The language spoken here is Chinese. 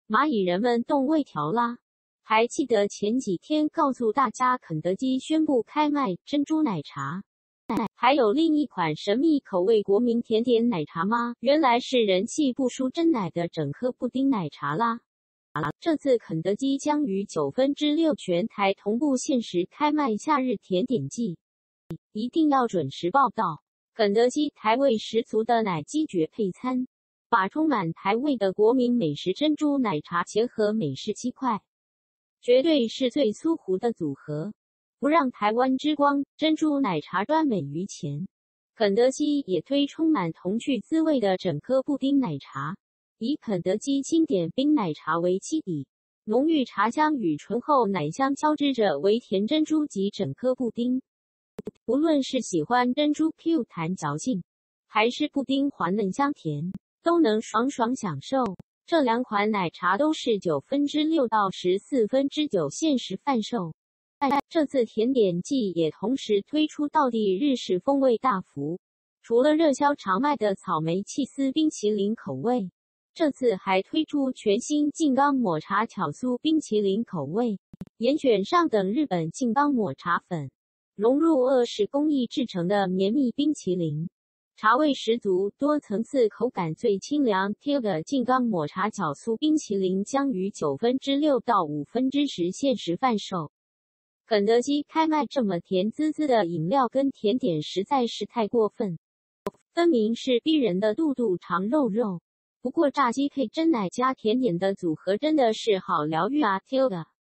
蚂蚁人们动胃条啦。还记得前几天告诉大家肯德基宣布开卖珍珠奶茶，还有另一款神秘口味国民甜点奶茶吗？原来是人气不输真奶的整颗布丁奶茶啦。这次肯德基将于6/9全台同步限时开卖夏日甜点季，一定要准时报到。肯德基台味十足的奶鸡绝配餐，把充满台味的国民美食珍珠奶茶结合美式鸡块，绝对是最酥糊的组合，不让台湾之光珍珠奶茶专美于前。肯德基也推充满童趣滋味的整颗布丁奶茶，以肯德基经典冰奶茶为基底，浓郁茶香与醇厚奶香交织着为甜珍珠及整颗布丁。无论是喜欢珍珠 Q 弹嚼劲，还是布丁滑嫩香甜，都能爽爽享受。这两款奶茶都是6/9到14/9限时贩售。这次甜点季也同时推出道地日式风味大福，除了热销常卖的草莓起司冰淇淋口味，这次还推出全新静冈抹茶巧酥冰淇淋口味，严选上等日本静冈抹茶粉，融入俄式工艺制成的绵密冰淇淋，茶味十足，多层次，口感最清凉。贴的静冈抹茶巧酥冰淇淋将于6/9到5/10限时贩售。肯德基开卖这么甜滋滋的饮料跟甜点实在是太过分，分明是逼人的肚肚肠肉肉。不过炸鸡配真奶加甜点的组合真的是好疗愈啊 ，Tilda。